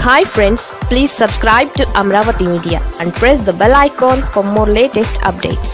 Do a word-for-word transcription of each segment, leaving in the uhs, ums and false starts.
Hi friends, please subscribe to Amravati Media and press the bell icon for more latest updates.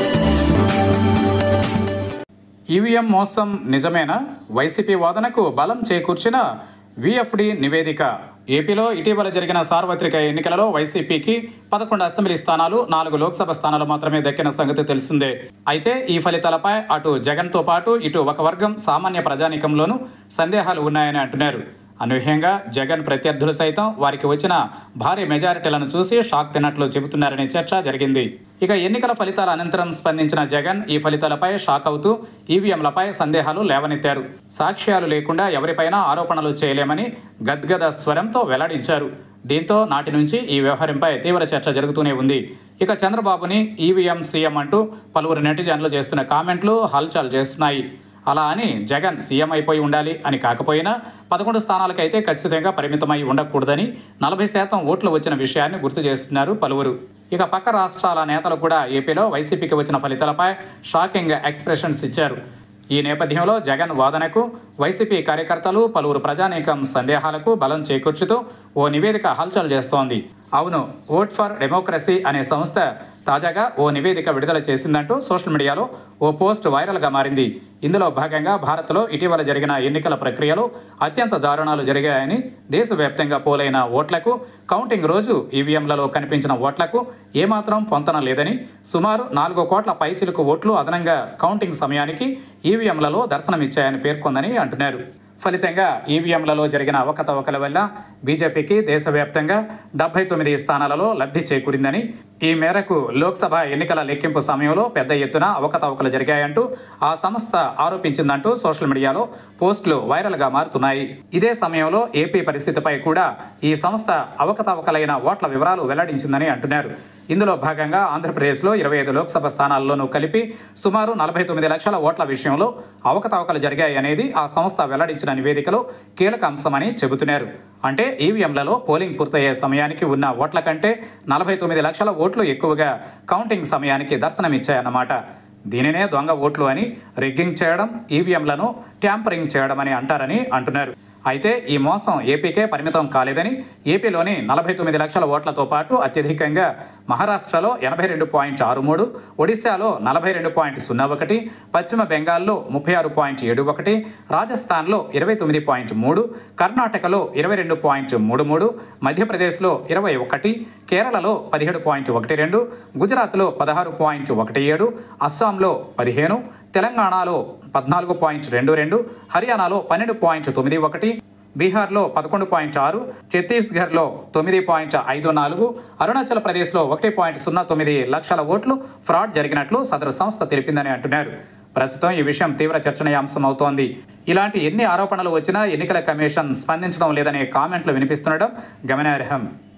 EVM మోసం నిజమేనా? YCP వాదనకు బలం చేకూర్చిన వీఎఫ్డీ నివేదిక. ఏపీలో ఇటీవల జరిగిన సార్వత్రిక ఎన్నికలలో వైసీపీకి పదకొండు అసెంబ్లీ స్థానాలు, నాలుగు లోక్సభ స్థానాలు మాత్రమే దక్కిన సంగతి తెలిసిందే. అయితే ఈ ఫలితాలపై అటు జగన్తో పాటు ఇటు ఒక వర్గం సామాన్య ప్రజానీకంలోనూ సందేహాలు ఉన్నాయని అంటున్నారు. అనూహ్యంగా జగన్ ప్రత్యర్థులు సైతం వారికి వచ్చిన భారీ మెజారిటీలను చూసి షాక్ తిన్నట్లు చెబుతున్నారనే చర్చ జరిగింది. ఇక ఎన్నికల ఫలితాల అనంతరం స్పందించిన జగన్ ఈ ఫలితాలపై షాక్ అవుతూ ఈవీఎంలపై సందేహాలు లేవనెత్తారు. సాక్ష్యాలు లేకుండా ఎవరిపైనా ఆరోపణలు చేయలేమని గద్గద స్వరంతో వెల్లడించారు. దీంతో నాటి నుంచి ఈ వ్యవహారంపై తీవ్ర చర్చ జరుగుతూనే ఉంది. ఇక చంద్రబాబుని ఈవీఎం సీఎం అంటూ పలువురు నెటిజన్లు చేస్తున్న కామెంట్లు హల్చల్ చేస్తున్నాయి. అలా అని జగన్ సీఎం అయిపోయి ఉండాలి అని కాకపోయినా పదకొండు స్థానాలకైతే ఖచ్చితంగా పరిమితమై ఉండకూడదని, నలభై శాతం ఓట్లు వచ్చిన విషయాన్ని గుర్తు చేస్తున్నారు పలువురు. ఇక పక్క రాష్ట్రాల నేతలు కూడా ఏపీలో వైసీపీకి వచ్చిన ఫలితాలపై షాకింగ్ ఎక్స్ప్రెషన్స్ ఇచ్చారు. ఈ నేపథ్యంలో జగన్ వాదనకు వైసీపీ కార్యకర్తలు, పలువురు ప్రజానీకం సందేహాలకు బలం చేకూర్చుతూ ఓ నివేదిక హల్చల్ చేస్తోంది. అవును, ఓట్ ఫర్ డెమోక్రసీ అనే సంస్థ తాజాగా ఓ నివేదిక విడుదల చేసిందంటూ సోషల్ మీడియాలో ఓ పోస్ట్ వైరల్గా మారింది. ఇందులో భాగంగా భారత్లో ఇటీవల జరిగిన ఎన్నికల ప్రక్రియలో అత్యంత దారుణాలు జరిగాయని, దేశవ్యాప్తంగా పోలైన ఓట్లకు కౌంటింగ్ రోజు ఈవీఎంలలో కనిపించిన ఓట్లకు ఏమాత్రం పొంతన లేదని, సుమారు నాలుగు కోట్ల పైచిలుకు ఓట్లు అదనంగా కౌంటింగ్ సమయానికి ఈవీఎంలలో దర్శనమిచ్చాయని పేర్కొందని అంటున్నారు. ఫలితంగా ఈవీఎంలలో జరిగిన అవకతవకల వల్ల బీజేపీకి దేశవ్యాప్తంగా డెబ్బై తొమ్మిది స్థానాలలో లబ్ధి చేకూరిందని, ఈ మేరకు లోక్సభ ఎన్నికల లెక్కింపు సమయంలో పెద్ద ఎత్తున అవకతవకలు జరిగాయంటూ ఆ సంస్థ ఆరోపించిందంటూ సోషల్ మీడియాలో పోస్టులు వైరల్గా మారుతున్నాయి. ఇదే సమయంలో ఏపీ పరిస్థితిపై కూడా ఈ సంస్థ అవకతవకలైన ఓట్ల వివరాలు వెల్లడించిందని అంటున్నారు. ఇందులో భాగంగా ఆంధ్రప్రదేశ్లో ఇరవై ఐదు లోక్సభ స్థానాల్లోనూ కలిపి సుమారు నలభై తొమ్మిది లక్షల ఓట్ల విషయంలో అవకతవకలు జరిగాయి అనేది ఆ సంస్థ వెల్లడించిన నివేదికలో కీలక అంశమని చెబుతున్నారు. అంటే ఈవీఎంలలో పోలింగ్ పూర్తయ్యే సమయానికి ఉన్న ఓట్ల కంటే నలభై తొమ్మిది లక్షల ఓట్లు ఎక్కువగా కౌంటింగ్ సమయానికి దర్శనమిచ్చాయన్నమాట. దీనినే దొంగ ఓట్లు అని, రిగ్గింగ్ చేయడం, ఈవీఎంలను ట్యాంపరింగ్ చేయడం అని అంటారని అంటున్నారు. అయితే ఈ మోసం ఏపీకే పరిమితం కాలేదని, ఏపీలోని నలభై తొమ్మిది లక్షల ఓట్లతో పాటు అత్యధికంగా మహారాష్ట్రలో ఎనభై రెండు పాయింట్ ఆరు మూడు, ఒడిశాలో నలభై రెండు పాయింట్ సున్నా ఒకటి, పశ్చిమ బెంగాల్లో ముప్పై ఆరు పాయింట్ ఏడు ఒకటి, రాజస్థాన్లో ఇరవై తొమ్మిది పాయింట్ మూడు, కర్ణాటకలో ఇరవై రెండు పాయింట్ మూడు మూడు, మధ్యప్రదేశ్లో ఇరవై ఒకటి, కేరళలో పదిహేడు పాయింట్ ఒకటి రెండు, గుజరాత్లో పదహారు పాయింట్ ఒకటి ఏడు, అస్సాంలో పదిహేను, తెలంగాణలో పద్నాలుగు పాయింట్ రెండు రెండు, హర్యానాలో పన్నెండు పాయింట్ తొమ్మిది ఒకటి, బీహార్లో పదకొండు పాయింట్ ఆరు, ఛత్తీస్గఢ్లో తొమ్మిది పాయింట్ ఐదు నాలుగు, అరుణాచల్ ప్రదేశ్లో ఒకటి పాయింట్ సున్నా తొమ్మిది లక్షల ఓట్లు ఫ్రాడ్ జరిగినట్లు సదరు సంస్థ తెలిపిందని అంటున్నారు. ప్రస్తుతం ఈ విషయం తీవ్ర చర్చనీయాంశం అవుతోంది. ఇలాంటి ఎన్ని ఆరోపణలు వచ్చినా ఎన్నికల కమిషన్ స్పందించడం లేదనే కామెంట్లు వినిపిస్తుండడం గమనార్హం.